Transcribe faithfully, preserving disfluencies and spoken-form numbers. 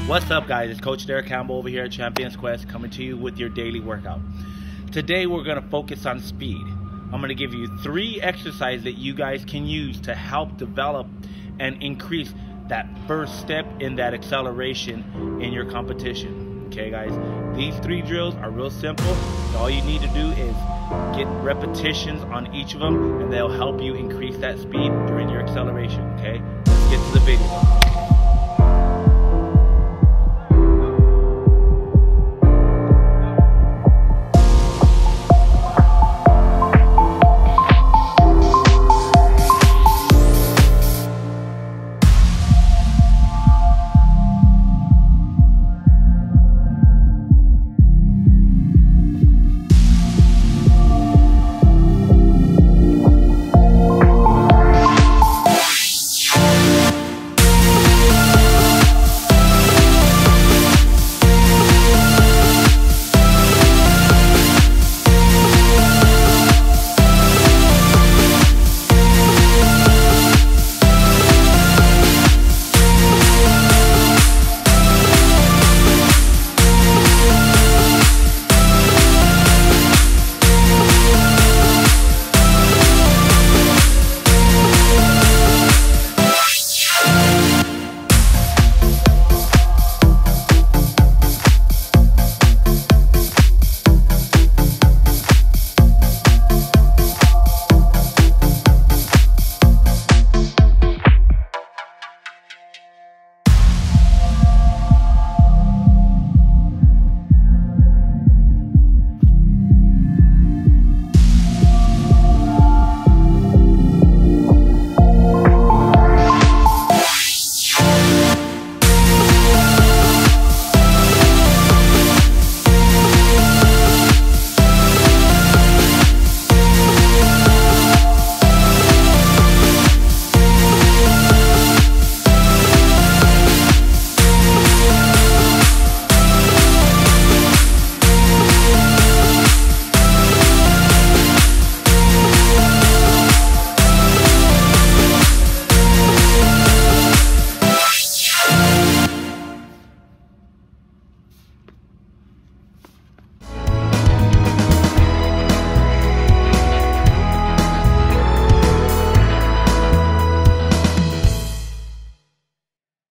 What's up, guys? It's Coach Derek Campbell over here at Champions Quest, coming to you with your daily workout. Today we're going to focus on speed. I'm going to give you three exercises that you guys can use to help develop and increase that first step in that acceleration in your competition. Okay, guys, these three drills are real simple. All you need to do is get repetitions on each of them, and they'll help you increase that speed during your acceleration. Okay, let's get to the video.